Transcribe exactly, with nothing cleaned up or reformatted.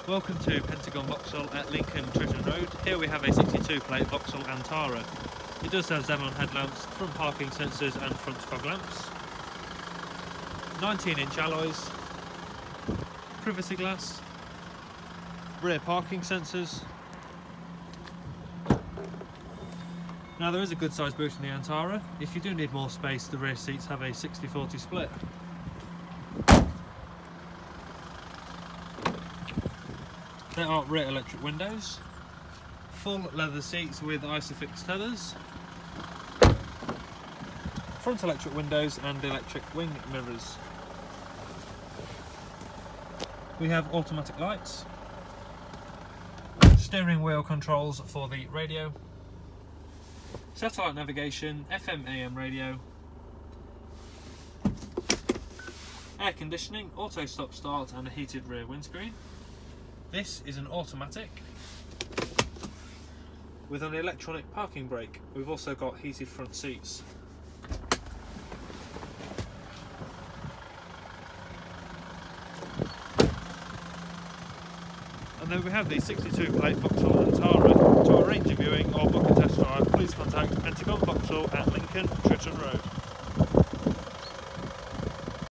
Welcome to Pentagon Vauxhall at Lincoln Tritton Road. Here we have a sixty-two plate Vauxhall Antara. It does have xenon headlamps, front parking sensors and front fog lamps. nineteen inch alloys, privacy glass, rear parking sensors. Now there is a good size boot in the Antara. If you do need more space, the rear seats have a sixty forty split. There are rear electric windows, full leather seats with isofix tethers, front electric windows and electric wing mirrors. We have automatic lights, steering wheel controls for the radio, satellite navigation, F M A M radio, air conditioning, auto stop start and a heated rear windscreen. This is an automatic with an electronic parking brake. We've also got heated front seats. And then we have the sixty-two plate Vauxhall Antara Touring.